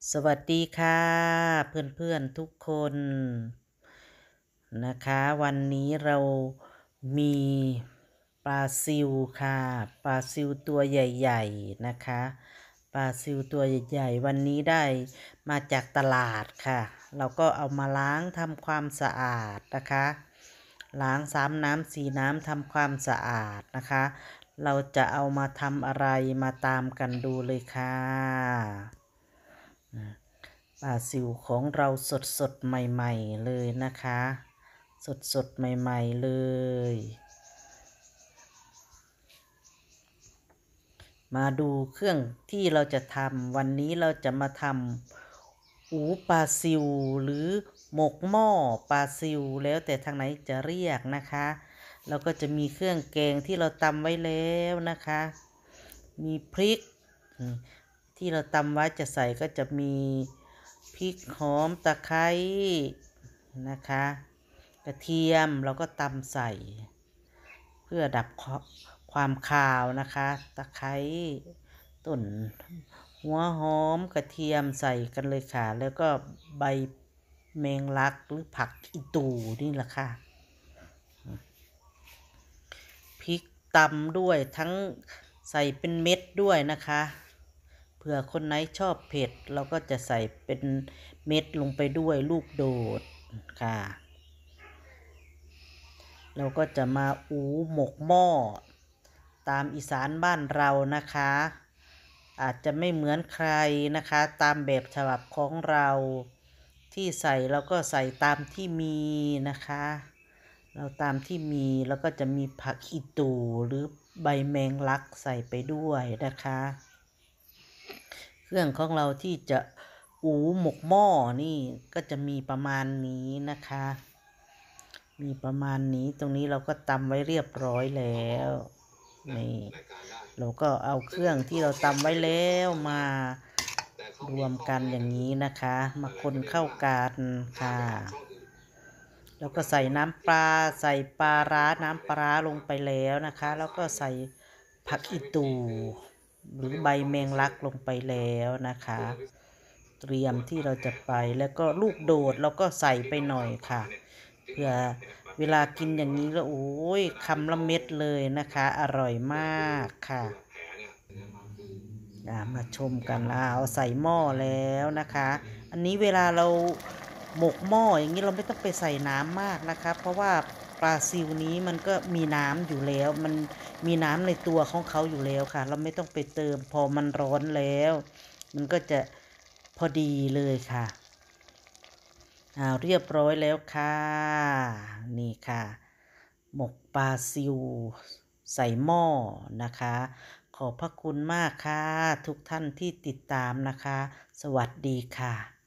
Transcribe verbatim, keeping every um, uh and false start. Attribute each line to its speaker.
Speaker 1: สวัสดีค่ะเพื่อนๆทุกคนนะคะวันนี้เรามีปลาซิวค่ะปลาซิวตัวใหญ่ๆนะคะปลาซิวตัวใหญ่ๆวันนี้ได้มาจากตลาดค่ะเราก็เอามาล้างทำความสะอาดนะคะล้างสามน้ำสี่น้ำทำความสะอาดนะคะเราจะเอามาทำอะไรมาตามกันดูเลยค่ะปลาซิวของเราสดสดใหม่ๆเลยนะคะสดสดใหม่ๆเลยมาดูเครื่องที่เราจะทำวันนี้เราจะมาทำหูปลาซิวหรือหมกหม้อปลาซิวแล้วแต่ทางไหนจะเรียกนะคะเราก็จะมีเครื่องแกงที่เราตำไว้แล้วนะคะมีพริกที่เราตำไว้จะใส่ก็จะมีพริกหอมตะไคร้นะคะกระเทียมเราก็ตำใส่เพื่อดับความคาวนะคะตะไคร้ต้นหัวหอมกระเทียมใส่กันเลยค่ะแล้วก็ใบแมงลักหรือผักอีตูนี่แหละค่ะพริกตำด้วยทั้งใส่เป็นเม็ดด้วยนะคะเผื่อคนไหนชอบเผ็ดเราก็จะใส่เป็นเม็ดลงไปด้วยลูกโดดค่ะเราก็จะมาอูหมกหม้อตามอีสานบ้านเรานะคะอาจจะไม่เหมือนใครนะคะตามแบบฉบับของเราที่ใส่เราก็ใส่ตามที่มีนะคะเราตามที่มีแล้วก็จะมีผักอีตูหรือใบแมงลักใส่ไปด้วยนะคะเครื่องของเราที่จะอูหมกหม้อนี่ก็จะมีประมาณนี้นะคะมีประมาณนี้ตรงนี้เราก็ตำไว้เรียบร้อยแล้วนี่เราก็เอาเครื่องที่เราตำไว้แล้วมารวมกันอย่างนี้นะคะมาคนเข้ากันค่ะแล้วก็ใส่น้ำปลาใส่ปลาร้าน้ำปลาลงไปแล้วนะคะแล้วก็ใส่ผักอีตูหรือใบแมงลักลงไปแล้วนะคะเตรียมที่เราจะไปแล้วก็ลูกโดดเราก็ใส่ไปหน่อยค่ะเพื่อเวลากินอย่างนี้แล้วโอ้ยคำละเม็ดเลยนะคะอร่อยมากค่ะมาชมกันแล้วใส่หม้อแล้วนะคะอันนี้เวลาเราหมกหม้ออย่างนี้เราไม่ต้องไปใส่น้ำมากนะคะเพราะว่าปลาซิวนี้มันก็มีน้ำอยู่แล้วมันมีน้ำในตัวของเขาอยู่แล้วค่ะเราไม่ต้องไปเติมพอมันร้อนแล้วมันก็จะพอดีเลยค่ะอ่าเรียบร้อยแล้วค่ะนี่ค่ะหมกปลาซิวใส่หม้อนะคะขอบพระคุณมากค่ะทุกท่านที่ติดตามนะคะสวัสดีค่ะ